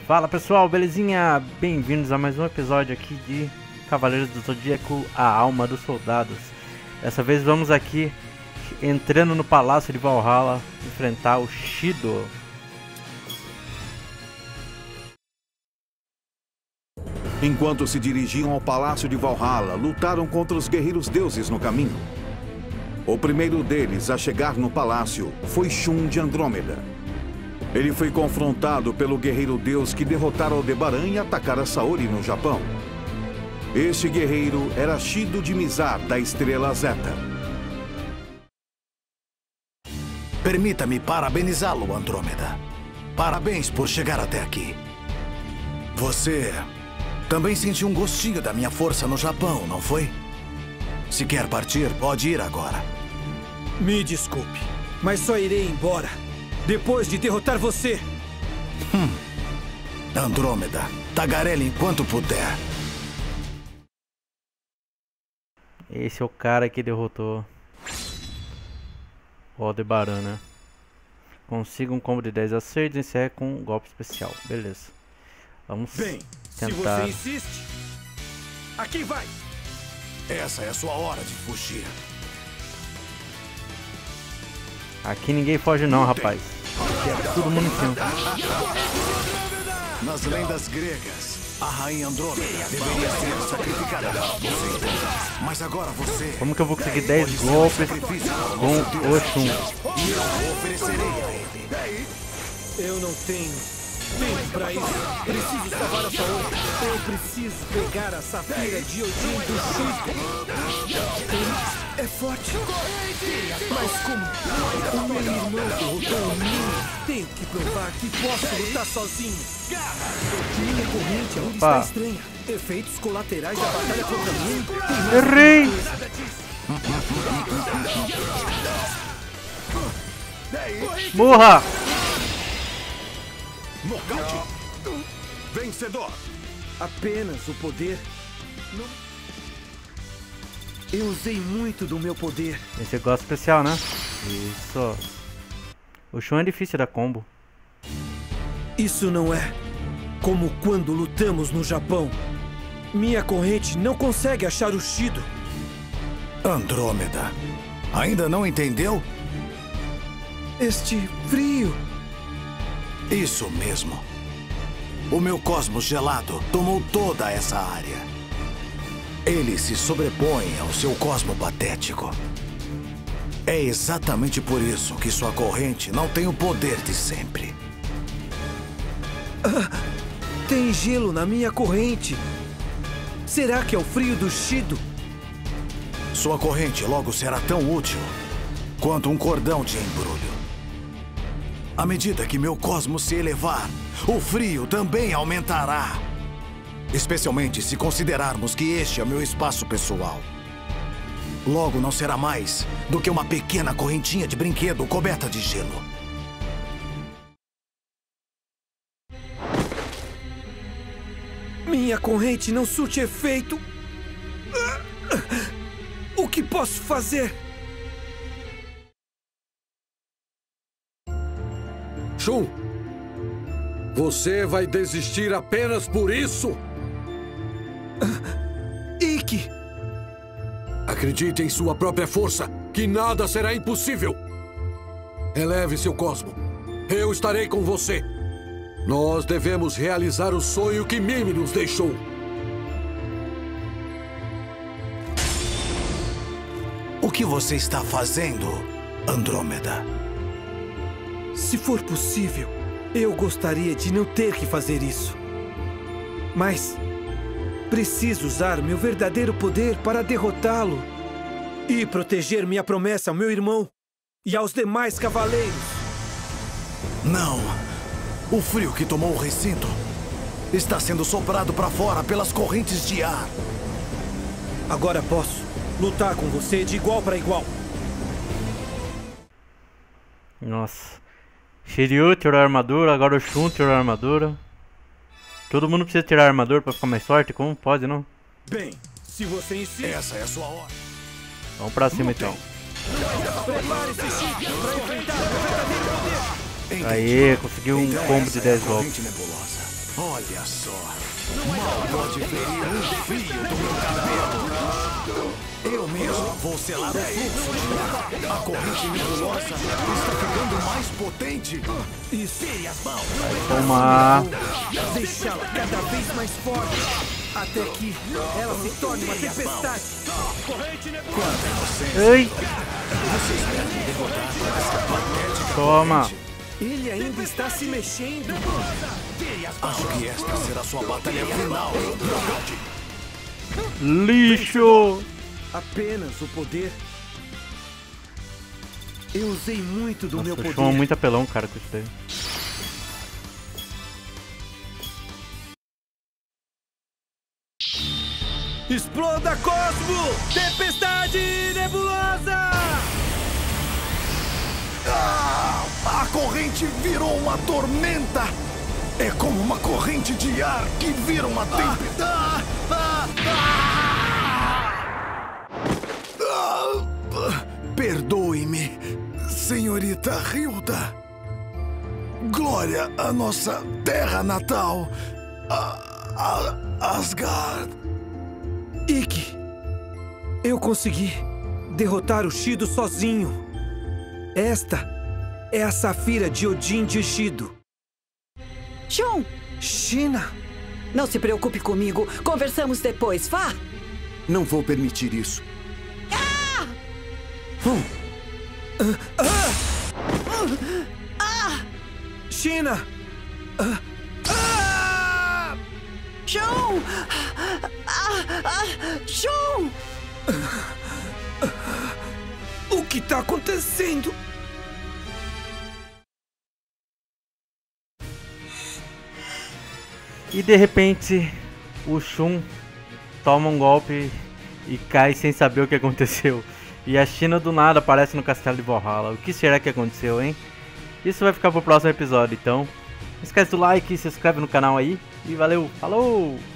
Fala pessoal, belezinha? Bem-vindos a mais um episódio aqui de Cavaleiros do Zodíaco, a Alma dos Soldados. Dessa vez vamos aqui, entrando no Palácio de Valhalla, enfrentar o Shido. Enquanto se dirigiam ao Palácio de Valhalla, lutaram contra os guerreiros deuses no caminho. O primeiro deles a chegar no palácio foi Shun de Andrômeda. Ele foi confrontado pelo guerreiro deus que derrotara Aldebaran e atacara Saori no Japão. Este guerreiro era Shido de Mizar, da Estrela Zeta. Permita-me parabenizá-lo, Andrômeda. Parabéns por chegar até aqui. Você também sentiu um gostinho da minha força no Japão, não foi? Se quer partir, pode ir agora. Me desculpe, mas só irei embora depois de derrotar você. Andrômeda, tagarele enquanto puder. Esse é o cara que derrotou o Aldebaran, né? Consiga um combo de 10 acertos e encerre com um golpe especial. Beleza. Vamos tentar. Se você insiste, aqui vai. Essa é a sua hora de fugir. Aqui ninguém foge não, rapaz. Aqui é todo mundo em cima. Nas lendas gregas, a rainha Andrômeda deveria ser sacrificada. Mas agora você... Como que eu vou conseguir 10 golpes com o Shun? E eu oferecerei a ele. Eu não tenho tempo pra isso. Preciso salvar a Saori. Eu preciso pegar a Safira de Odin do Shido. Ele é forte. Mas como o meu irmão derrotou o meu, tenho que provar que posso lutar sozinho. Minha corrente ainda está estranha. Efeitos colaterais da batalha contra mim. Errei! Morra! Nocaute! Vencedor! Apenas o poder. Eu usei muito do meu poder. Esse é golpe especial, né? Isso. O Shun é difícil da combo. Isso não é como quando lutamos no Japão. Minha corrente não consegue achar o Shido. Andrômeda, ainda não entendeu? Este frio. Isso mesmo. O meu cosmos gelado tomou toda essa área. Ele se sobrepõe ao seu cosmo patético. É exatamente por isso que sua corrente não tem o poder de sempre. Tem gelo na minha corrente. Será que é o frio do Shido? Sua corrente logo será tão útil quanto um cordão de embrulho. À medida que meu cosmos se elevar, o frio também aumentará. Especialmente se considerarmos que este é meu espaço pessoal. Logo não será mais do que uma pequena correntinha de brinquedo coberta de gelo. Minha corrente não surte efeito. O que posso fazer? Shun, você vai desistir apenas por isso? Ikki! Acredite em sua própria força, que nada será impossível. Eleve seu cosmo. Eu estarei com você. Nós devemos realizar o sonho que Mimi nos deixou. O que você está fazendo, Andrômeda? Se for possível, eu gostaria de não ter que fazer isso. Mas preciso usar meu verdadeiro poder para derrotá-lo e proteger minha promessa ao meu irmão e aos demais cavaleiros. Não! O frio que tomou o recinto está sendo soprado para fora pelas correntes de ar. Agora posso lutar com você de igual para igual. Nossa. Shiryu tirou a armadura, agora o Shun tirou a armadura. Todo mundo precisa tirar a armadura pra ficar mais forte? Como pode, não? Bem, se você insiste... Essa é a sua hora. Vamos pra cima então. Prepare-se, Shido, para enfrentar o verdadeiro poder. Aí, conseguiu um combo de 10 golpes. Nebulosa. Olha só. Mal pode ferir um fio do meu cabelo. Eu mesmo vou selar o fluxo de ar. A corrente nebulosa está ficando mais potente. Isso. Toma. Deixá-la cada vez mais forte. Até que ela se torne uma tempestade. Ei. Vocês devem derrotar essa patética Toma. corrente. Ele ainda está se mexendo. Acho que esta será sua batalha final. Lixo. Apenas o poder. Eu usei muito do meu Nossa, poder. Shun é muito apelão, cara, com isso daí. Exploda Cosmo! Tempestade nebulosa! A corrente virou uma tormenta. É como uma corrente de ar que vira uma tempestade. Perdoe-me, senhorita Hilda. Glória à nossa terra natal, Asgard. Ikki, eu consegui derrotar o Shido sozinho. Esta é a Safira de Odin de Shido. Shun, China, não se preocupe comigo. Conversamos depois, vá. Não vou permitir isso. China! Shun! Shun! O que está acontecendo? E de repente, o Shun toma um golpe e cai sem saber o que aconteceu. E a China do nada aparece no castelo de Valhalla. O que será que aconteceu, hein? Isso vai ficar pro próximo episódio, então não esquece do like, se inscreve no canal aí e valeu, falou!